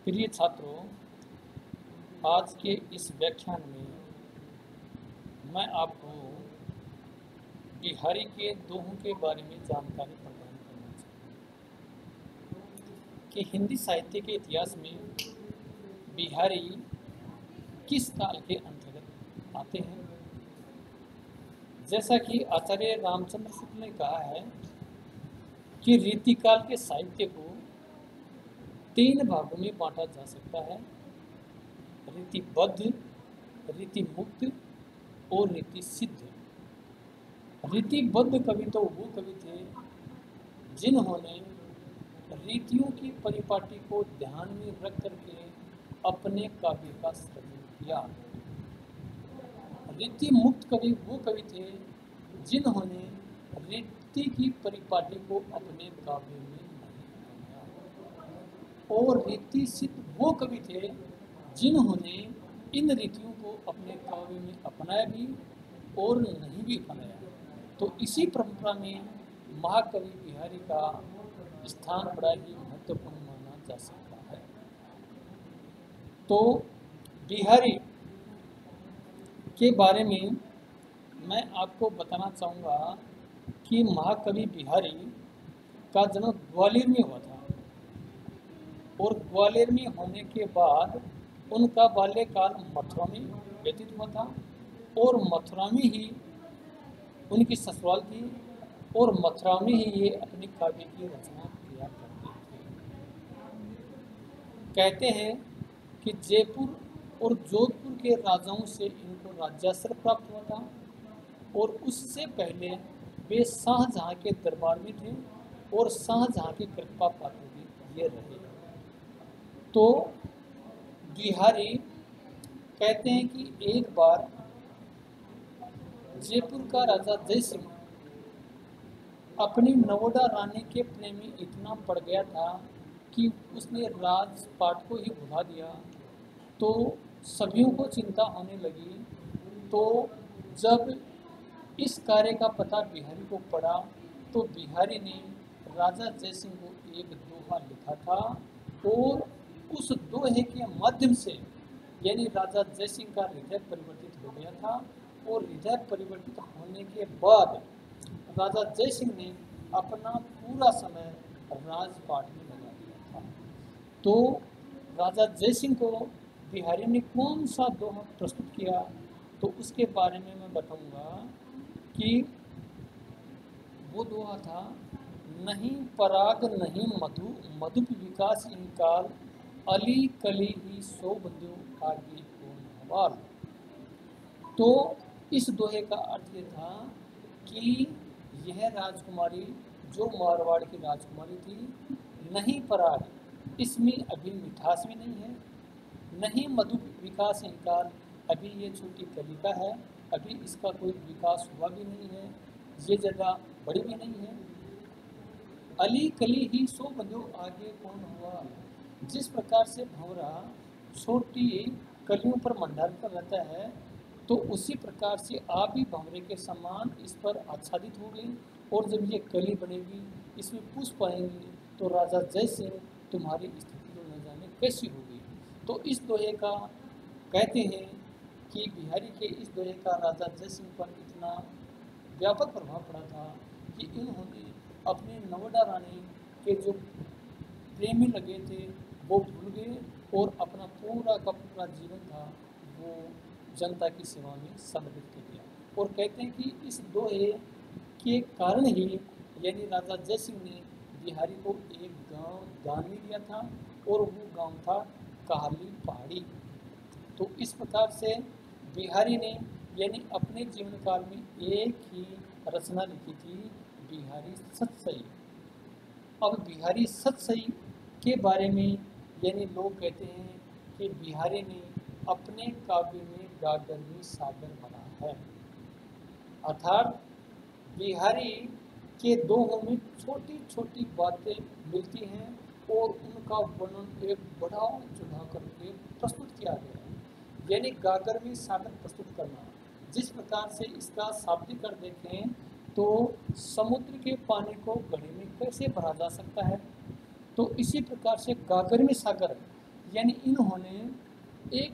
प्रिय छात्रों, आज के इस व्याख्यान में मैं आपको बिहारी के दोहों के बारे में जानकारी प्रदान करना चाहूँगा कि हिंदी साहित्य के इतिहास में बिहारी किस काल के अंतर्गत आते हैं। जैसा कि आचार्य रामचंद्र शुक्ल ने कहा है कि रीतिकाल के साहित्य को 3 भागों में बांटा जा सकता है: रीतिबद्ध, रीतिमुक्त और रीति सिद्ध। रीतिबद्ध कवि तो वो कवि थे जिन्होंने रीतियों की परिपाटी को ध्यान में रख करके अपने काव्य का सृजन किया। रीति मुक्त कवि वो कवि थे जिन्होंने रीति की परिपाटी को अपने काव्य में नहीं अपनाया। और रीति सिद्ध वो कवि थे जिन्होंने इन रीतियों को अपने काव्य में अपनाया भी और नहीं भी अपनाया। तो इसी परंपरा में महाकवि बिहारी का स्थान बड़ा ही महत्वपूर्ण माना जा सकता है। तो बिहारी के बारे में मैं आपको बताना चाहूँगा कि महाकवि बिहारी का जन्म ग्वालियर में हुआ था और ग्वालियर में होने के बाद उनका बाल्यकाल मथुरा में व्यतीत हुआ था और मथुरा में ही उनकी ससुराल थी और मथुरा में ही ये अपनी काव्य की रचना किया करते थे। कहते हैं कि जयपुर और जोधपुर के राजाओं से इनको राज्याश्रय प्राप्त हुआ था और उससे पहले वे शाहजहां के दरबार में थे और शाहजहां की कृपा पाते भी ये रहे। तो बिहारी कहते हैं कि एक बार जयपुर का राजा जय सिंह अपनी नवोदा रानी के प्रेम में इतना पड़ गया था कि उसने राजपाट को ही भुला दिया। तो सभियों को चिंता होने लगी। तो जब इस कार्य का पता बिहारी को पड़ा तो बिहारी ने राजा जय सिंह को एक दोहा लिखा था और उस दोहे के माध्यम से यानी राजा जय सिंह का हृदय परिवर्तित हो गया था और हृदय परिवर्तित होने के बाद राजा जय सिंह ने अपना पूरा समय राजपाट में लगा दिया था। तो राजा जय सिंह को बिहारी ने कौन सा दोहा प्रस्तुत किया तो उसके बारे में मैं बताऊंगा कि वो दोहा था, नहीं पराग नहीं मधु मधुप विकास इनकाल, अली कली ही सो बंधु आगे कौन हवाल। तो इस दोहे का अर्थ ये था कि यह राजकुमारी जो मारवाड़ की राजकुमारी थी, नहीं पराग, इसमें अभी मिठास भी नहीं है, नहीं मधु विकास इनकार, अभी ये छोटी कलिका है, अभी इसका कोई विकास हुआ भी नहीं है, ये ज़्यादा बड़ी भी नहीं है। अली कली ही सो बंधु आगे कौन हुआ। जिस प्रकार से भंवरा छोटी कलियों पर मंडराता रहता है तो उसी प्रकार से आप भी भंवरे के समान इस पर आच्छादित हो गई और जब ये कली बनेगी इसमें पुष्प आएंगे तो राजा जय सिंह तुम्हारी स्थिति तो न जाने कैसी होगी। तो इस दोहे का कहते हैं कि बिहारी के इस दोहे का राजा जय सिंह पर इतना व्यापक प्रभाव पड़ा था कि इन्होंने अपने नवोदा रानी के जो प्रेमी लगे थे वो भूल गए और अपना पूरा का पूरा जीवन था वो जनता की सेवा में समर्पित कर दिया। और कहते हैं कि इस दोहे के कारण ही यानी राजा जय सिंह ने बिहारी को एक गांव दान में दिया था और वो गांव था काली पहाड़ी। तो इस प्रकार से बिहारी ने यानी अपने जीवन काल में एक ही रचना लिखी थी, बिहारी सतसई। अब बिहारी सतसई के बारे में यानी लोग कहते हैं कि बिहारी ने अपने काव्य में गागर में सागर बना है, अर्थात बिहारी के दोहों में छोटी छोटी बातें मिलती हैं और उनका वर्णन एक बड़ा चढ़ा करके प्रस्तुत किया गया है, यानी गागर में सागर प्रस्तुत करना। जिस प्रकार से इसका शाब्दिक अर्थ देखें तो समुद्र के पानी को घड़े में कैसे भरा जा सकता है, तो इसी प्रकार से गागर में सागर यानी इन्होंने एक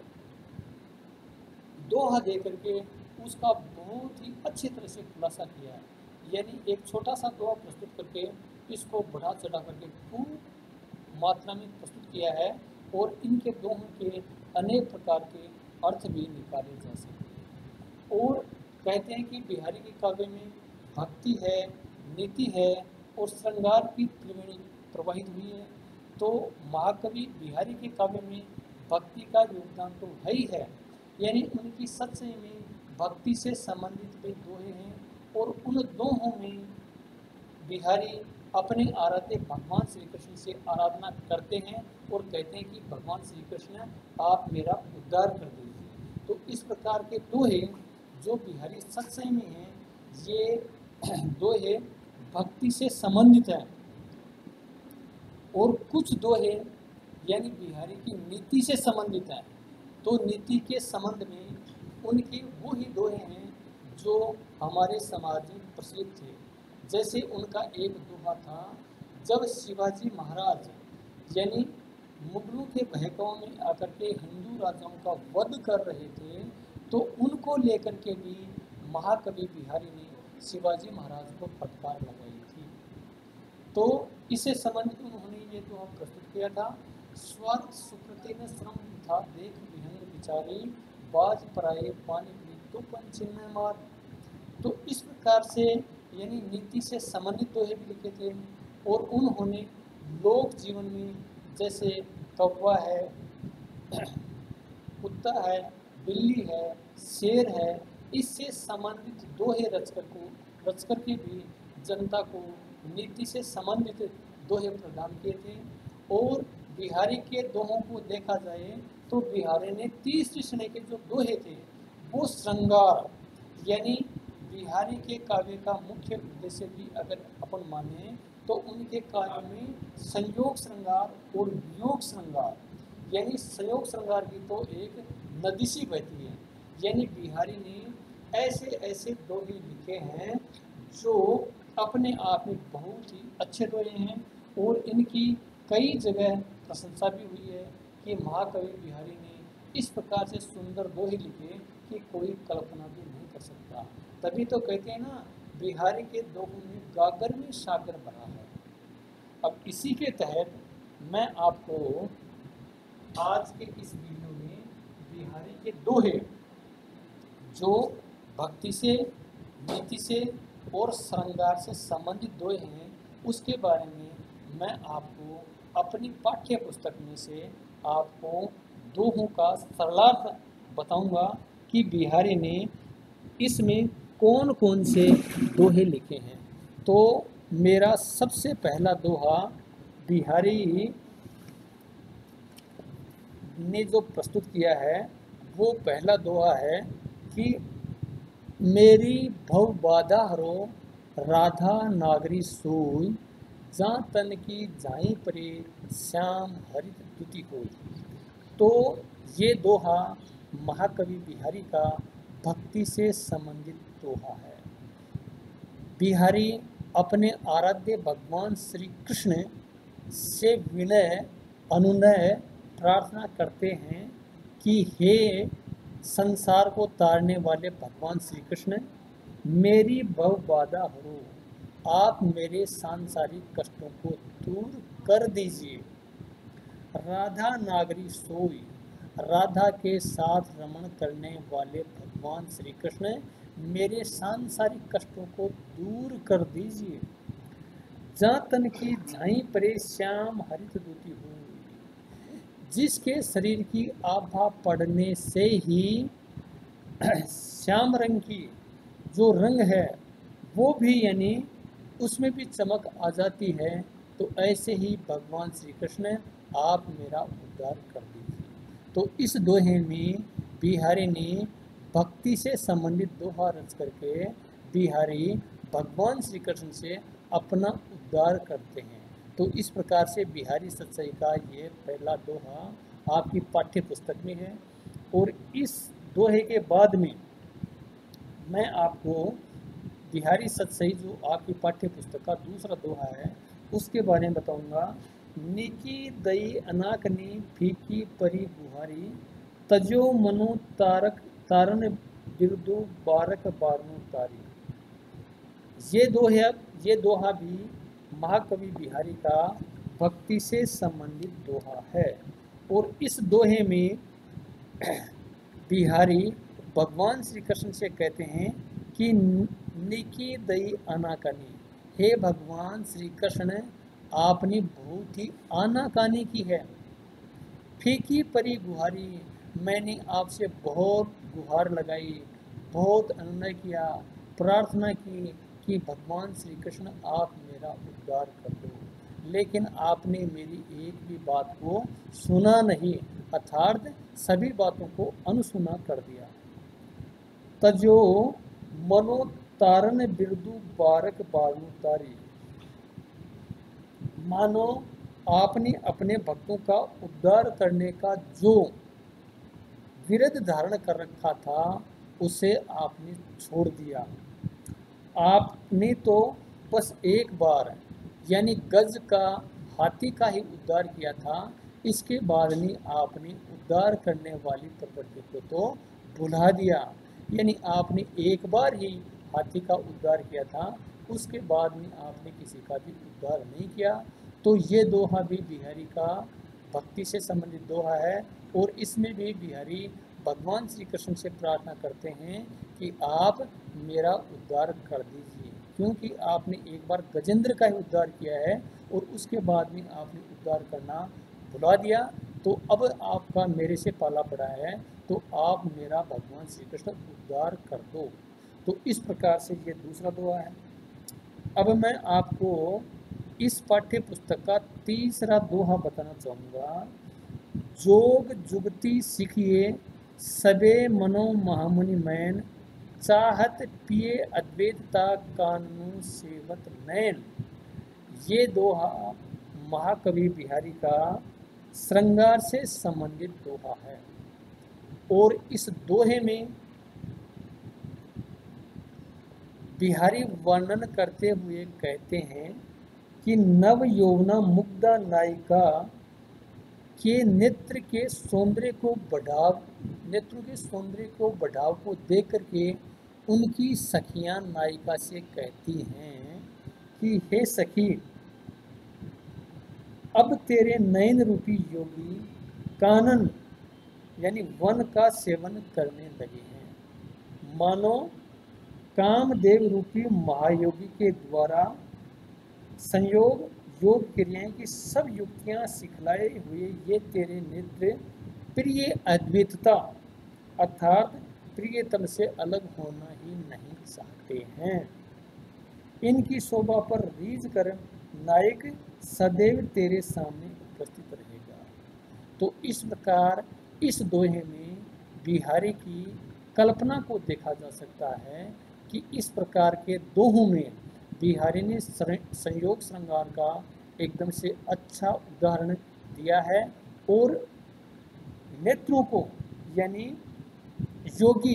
दोहा दे करके उसका बहुत ही अच्छी तरह से खुलासा किया है। यानी एक छोटा सा दोहा प्रस्तुत करके इसको बढ़ा चढ़ा करके खूब मात्रा में प्रस्तुत किया है, और इनके दोहों के अनेक प्रकार के अर्थ भी निकाले जा सकते हैं। और कहते हैं कि बिहारी के काव्य में भक्ति है, नीति है और श्रृंगार की त्रिवेणी प्रवाहित हुई है। तो महाकवि बिहारी के काव्य में भक्ति का योगदान तो है ही है, यानी उनकी सच्चाई में भक्ति से संबंधित भी दोहे हैं, और उन दोहों में बिहारी अपने आराध्य भगवान श्री कृष्ण से आराधना करते हैं और कहते हैं कि भगवान श्री कृष्ण आप मेरा उद्धार कर दीजिए। तो इस प्रकार के दोहे जो बिहारी सच्चाई में हैं, ये दोहे भक्ति से संबंधित हैं। और कुछ दोहे यानी बिहारी की नीति से संबंधित हैं। तो नीति के संबंध में उनके वो ही दोहे हैं जो हमारे समाज में प्रचलित थे। जैसे उनका एक दोहा था, जब शिवाजी महाराज यानी मुगलों के बहकावे में आकर के हिंदू राजाओं का वध कर रहे थे, तो उनको लेकर के भी महाकवि बिहारी ने शिवाजी महाराज को फटकार लगाई थी। तो इसे संबंधित उन्होंने ये दोहा प्रस्तुत किया था, स्वार्थ सुकृति न श्रम था देख विहंग विचारी, बाज पराए पानी पी तो पंचिन्ह मार। तो इस प्रकार से यानी नीति से संबंधित दोहे भी लिखे थे। और उन्होंने लोक जीवन में जैसे कौवा है, कुत्ता है, बिल्ली है, शेर है, इससे संबंधित दोहे रच करके भी जनता को नीति से संबंधित दोहे प्रदान किए थे। और बिहारी के दोहों को देखा जाए तो बिहारी ने 30 श्रेणी के जो दोहे थे वो श्रृंगार, यानी बिहारी के काव्य का मुख्य उद्देश्य भी अगर अपन माने तो उनके काव्य में संयोग श्रृंगार और वियोग श्रृंगार, यानी संयोग श्रृंगार की तो एक नदी सी बहती है। यानी बिहारी ने ऐसे ऐसे दोहे लिखे हैं जो अपने आप में बहुत ही अच्छे दोहे हैं, और इनकी कई जगह प्रशंसा भी हुई है कि महाकवि बिहारी ने इस प्रकार से सुंदर दोहे लिखे कि कोई कल्पना भी नहीं कर सकता। तभी तो कहते हैं ना, बिहारी के दोहों में गागर में सागर भरा है। अब इसी के तहत मैं आपको आज के इस वीडियो में बिहारी के दोहे जो भक्ति से, नीति से और श्रृंगार से संबंधित दोहे हैं उसके बारे में मैं आपको अपनी पाठ्य पुस्तक में से आपको दोहों का सरलार्थ बताऊंगा कि बिहारी ने इसमें कौन कौन से दोहे लिखे हैं। तो मेरा सबसे पहला दोहा बिहारी ने जो प्रस्तुत किया है वो पहला दोहा है कि मेरी भव बाधा हरो राधा नागरी सोई, जा तन की जाई परे श्याम हरित तुति होई। तो ये दोहा महाकवि बिहारी का भक्ति से संबंधित दोहा है। बिहारी अपने आराध्य भगवान श्री कृष्ण से विनय अनुनय प्रार्थना करते हैं कि हे संसार को तारने वाले भगवान श्री कृष्ण, मेरी भव बाधा हरो, आप मेरे सांसारिक कष्टों को दूर कर दीजिए। राधा नागरी सोई, राधा के साथ रमण करने वाले भगवान श्री कृष्ण मेरे सांसारिक कष्टों को दूर कर दीजिए। जा तन की झाई परे श्याम हरित दूती हो, जिसके शरीर की आभा पड़ने से ही श्याम रंग की जो रंग है वो भी यानी उसमें भी चमक आ जाती है। तो ऐसे ही भगवान श्री कृष्ण आप मेरा उद्धार कर दीजिए। तो इस दोहे में बिहारी ने भक्ति से संबंधित दोहा रच करके बिहारी भगवान श्री कृष्ण से अपना उद्धार करते हैं। तो इस प्रकार से बिहारी सच्चाई का ये पहला दोहा आपकी पाठ्य पुस्तक में है। और इस दोहे के बाद में मैं आपको बिहारी सच्चाई जो आपकी पाठ्य पुस्तक का दूसरा दोहा है उसके बारे में बताऊंगा निकी दई अनाकनी फीकी परी गुहारी तजो मनो तारक तारन बिरदु बारक बारनु तारी। ये दोहा ये दोहा भी महाकवि बिहारी का भक्ति से संबंधित दोहा है। और इस दोहे में बिहारी भगवान श्री कृष्ण से कहते हैं कि निकी दई अनाकानी, हे भगवान श्री कृष्ण आपने बहुत ही आनाकानी की है। फीकी परी गुहारी, मैंने आपसे बहुत गुहार लगाई, बहुत अनुनय किया, प्रार्थना की कि भगवान श्री कृष्ण आप मेरा उद्धार कर दो, लेकिन आपने मेरी एक भी बात को सुना नहीं, अर्थात सभी बातों को अनसुना कर दिया। तजो मनो तारन बिरदु बारक बारनु तारी, मानो आपने अपने भक्तों का उद्धार करने का जो विरध धारण कर रखा था उसे आपने छोड़ दिया। आपने तो बस एक बार यानी गज का हाथी का ही उद्धार किया था, इसके बाद में आपने उद्धार करने वाली प्रकृति को तो भुला दिया। यानी आपने एक बार ही हाथी का उद्धार किया था, उसके बाद में आपने किसी का भी उद्धार नहीं किया। तो ये दोहा भी बिहारी का भक्ति से संबंधित दोहा है। और इसमें भी बिहारी भगवान श्री कृष्ण से प्रार्थना करते हैं कि आप मेरा उद्धार कर दीजिए, क्योंकि आपने एक बार गजेंद्र का ही उद्धार किया है और उसके बाद में आपने उद्धार करना भुला दिया। तो अब आपका मेरे से पाला पड़ा है, तो आप मेरा भगवान श्री कृष्ण उद्धार कर दो। तो इस प्रकार से ये दूसरा दोहा है। अब मैं आपको इस पाठ्य पुस्तक का तीसरा दोहा बताना चाहूँगा। जोग जुगती सीखिए सबे मनो महामुनि मैन, चाहत पिए अद्वैतता कानून सेवत नैन। ये दोहा महाकवि बिहारी का श्रृंगार से संबंधित दोहा है। और इस दोहे में बिहारी वर्णन करते हुए कहते हैं कि नव यौवना मुग्धा नायिका के नेत्र के सौंदर्य को बढ़ाव को देख करके उनकी सखियां नायिका से कहती हैं कि हे सखी, अब तेरे नयन रूपी योगी कानन यानी वन का सेवन करने लगे हैं। मानो कामदेव रूपी महायोगी के द्वारा संयोग योग क्रियाएं की सब युक्तियां सिखलाए हुए ये तेरे नेत्र प्रिय अद्वैतता अर्थात प्रियतम से अलग होना ही नहीं चाहते हैं। इनकी शोभा पर रीझ कर नायक सदैव तेरे सामने उपस्थित रहेगा। तो इस प्रकार इस दोहे में बिहारी की कल्पना को देखा जा सकता है कि इस प्रकार के दोहों में बिहारी ने संयोग श्रृंगार का एकदम से अच्छा उदाहरण दिया है। और नेत्रों को यानी योगी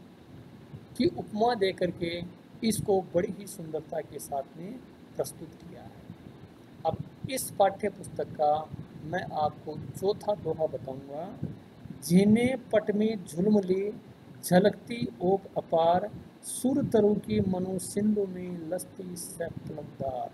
की उपमा देकर के इसको बड़ी ही सुंदरता के साथ में प्रस्तुत किया है। अब इस पाठ्य पुस्तक का मैं आपको चौथा दोहा बताऊंगा। झीने पट में झुलमली झलकती ओप अपार, सुर तरु की मनो सिंधु में लस्ती सैफलमदार।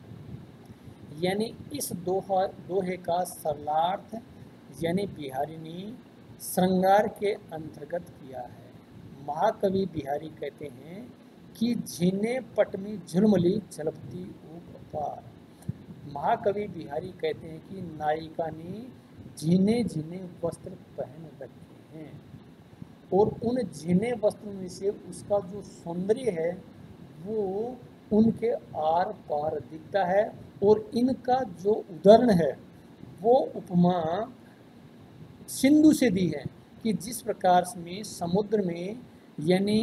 यानी इस दोहे का सरलार्थ यानी बिहारी ने श्रृंगार के अंतर्गत किया है। महाकवि बिहारी कहते हैं कि झीने पट में झुलमली झलकती ओप अपार। महाकवि बिहारी कहते हैं कि नायिका ने झीने झीने वस्त्र पहन रखे हैं और उन झीने वस्त्रों में से उसका जो सौंदर्य है वो उनके आर पार दिखता है। और इनका जो उदाहरण है वो उपमा सिंधु से दी है कि जिस प्रकार में समुद्र में यानी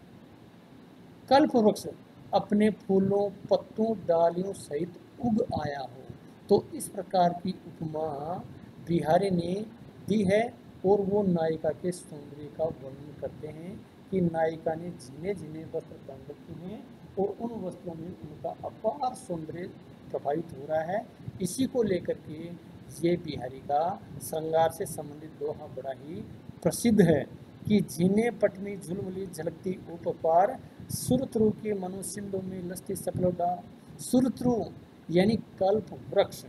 कल्प वृक्ष अपने फूलों पत्तों डालियों सहित उग आया हो, तो इस प्रकार की उपमा बिहारी ने दी है। और वो नायिका के सौंदर्य का वर्णन करते हैं कि नायिका ने झीने झीने वस्त्र पहन रखे हैं और उन वस्त्रों में उनका अपार सौंदर्य प्रभावित हो रहा है। इसी को लेकर के ये बिहारी का श्रृंगार से संबंधित दोहा बड़ा ही प्रसिद्ध है कि जिन्हें पटनी झुलमुली झलकती उपपार, सुरत्रु के मनु सिंधु में लस्ती सपलोडार। सुरत्रु यानी कल्प वृक्ष,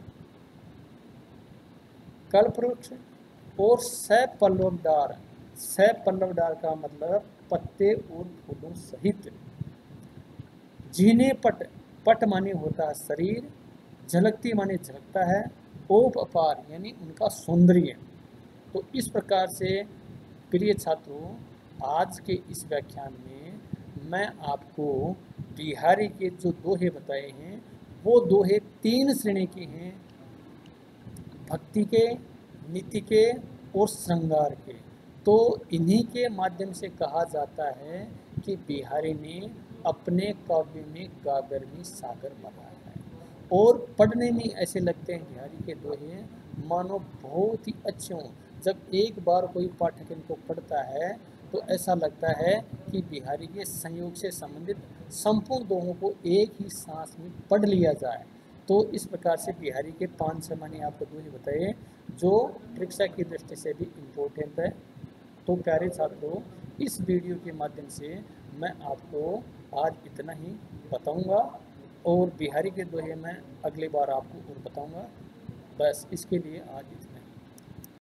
कल्प वृक्ष और सपल्लवडार, सपल्लवडार का मतलब पत्ते और फूलों सहित। जिन्हें पट, पट माने होता है शरीर, झलकती माने झलकता है, ओप अपार यानी उनका सौंदर्य। तो इस प्रकार से प्रिय छात्रों, आज के इस व्याख्यान में मैं आपको बिहारी के जो दोहे बताए हैं वो दोहे 3 श्रेणी के हैं, भक्ति के, नीति के और श्रृंगार के। तो इन्हीं के माध्यम से कहा जाता है कि बिहारी ने अपने काव्य में गागर में सागर भरा है। और पढ़ने में ऐसे लगते हैं बिहारी के दोहे मानो बहुत ही अच्छे हों। जब एक बार कोई पाठक इनको पढ़ता है तो ऐसा लगता है कि बिहारी के संयोग से संबंधित संपूर्ण दोहों को एक ही सांस में पढ़ लिया जाए। तो इस प्रकार से बिहारी के 5 मैंने आपको दोहे बताए जो परीक्षा की दृष्टि से भी इम्पोर्टेंट है। तो प्यारे छात्रों, इस वीडियो के माध्यम से मैं आपको आज इतना ही बताऊंगा और बिहारी के दोहे मैं अगली बार आपको और बताऊंगा। बस इसके लिए आज